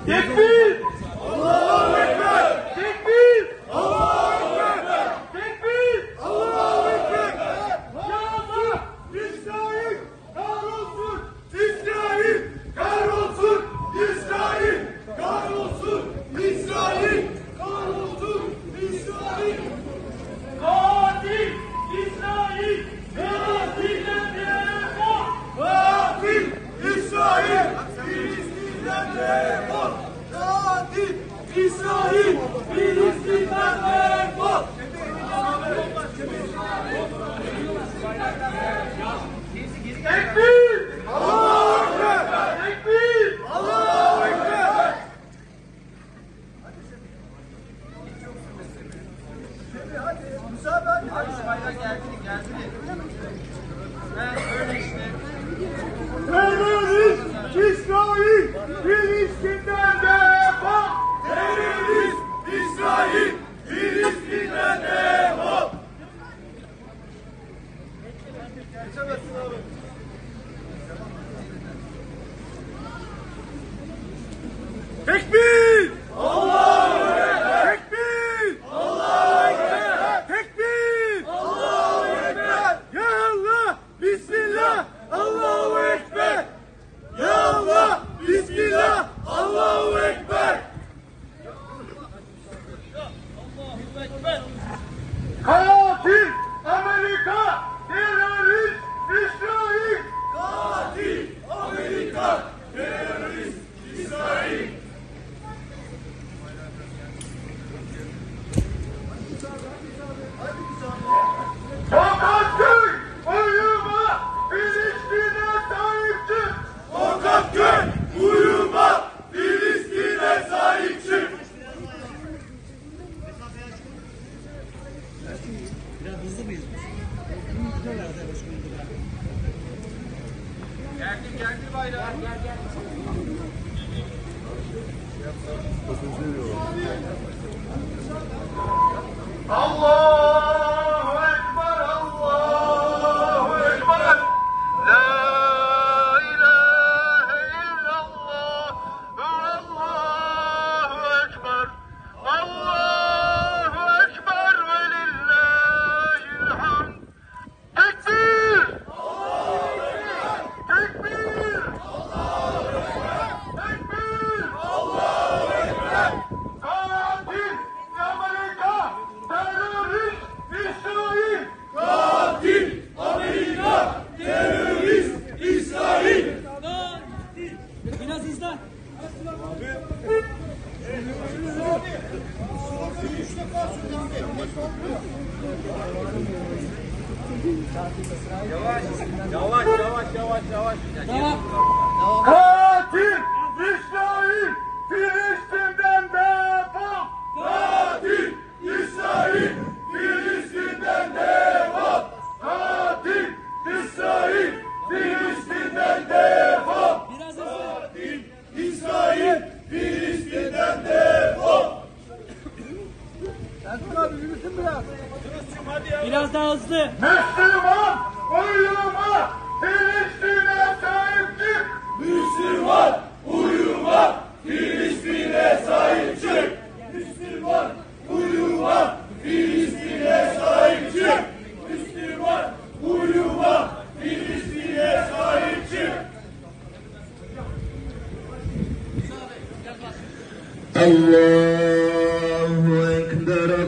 Tekbir! Allahu Ekber! Tekbir! Allahu Ekber! Tekbir! Allahu Ekber! Ya Allah! İsrail! Kahrolsun! İsrail! Kahrolsun! İsrail! Kahrolsun! İsrail! Kahrolsun! İsrail! Katil! İsrail! Filistin'den defol! Katil! İsrail! Filistin'den defol! Katil! İsrail! Filistin'den defol! Tekbir! Allahu Ekber! Tekbir! Allahu Ekber! Terörist İsrail Filistin'den defol! Terörist İsrail Filistin'den defol! Tekbir! Allahu Ekber! Tekbir! Allahu Ekber! Tekbir! Allahu Ekber! Ya Allah! Bismillah! Allahu Ekber! Ya Allah! Bismillah! Allahu Ekber! Katil! Amerika! Terörist! İsrail! Katil! Amerika! Terörist! İsrail! Tokatköy! Uyuma! Filistin'e sahip çık! Tokatköy! Uyuma! Filistin'e sahip çık! Biraz hızlı mıyız? Geldi bayrağı. Gel. Allahu Ekber, Allahu Ekber. La ilahe illallah. Allahu Ekber. Allahu Ekber ve lillahil hamd. Tekbir! Tekbir! Tekbir! Allahu Ekber! Katil! Amerika! Terörist! İsrail! Katil! Amerika! Terörist! İsrail! Biraz hızlı. Yavaş. Tamam. Katil! İsrail! Filistin'den defol! Katil! İsrail! Filistin'den defol! Katil! İsrail! Filistin'den defol! Biraz hızlı. Katil! İsrail! Filistin'den defol! Biraz daha hızlı. Müslüman! Uyuma! Filistin'e sahip çık! Müslüman! Uyuma! Filistin'e sahip çık! Müslüman! Uyuma! Filistin'e sahip çık! Müslüman! Uyuma! Filistin'e sahip çık! Allah